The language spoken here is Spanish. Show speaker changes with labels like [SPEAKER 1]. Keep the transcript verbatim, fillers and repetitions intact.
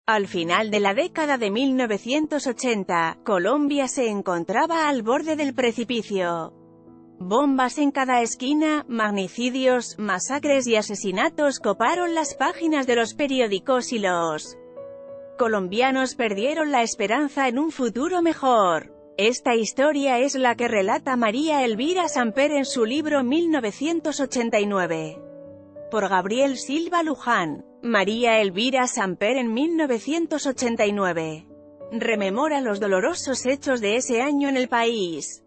[SPEAKER 1] Al final de la década de mil novecientos ochenta, Colombia se encontraba al borde del precipicio. Bombas en cada esquina, magnicidios, masacres y asesinatos coparon las páginas de los periódicos y los colombianos perdieron la esperanza en un futuro mejor. Esta historia es la que relata María Elvira Samper en su libro mil novecientos ochenta y nueve. Por Gabriel Silva Luján. María Elvira Samper en mil novecientos ochenta y nueve. Rememora los dolorosos hechos de ese año en el país.